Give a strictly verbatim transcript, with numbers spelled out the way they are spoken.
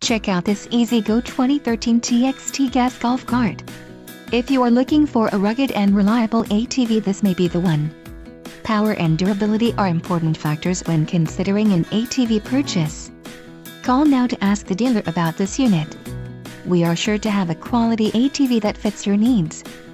Check out this Otsego twenty thirteen T X T gas golf cart. If you are looking for a rugged and reliable A T V, this may be the one. Power and durability are important factors when considering an A T V purchase. Call now to ask the dealer about this unit. We are sure to have a quality A T V that fits your needs.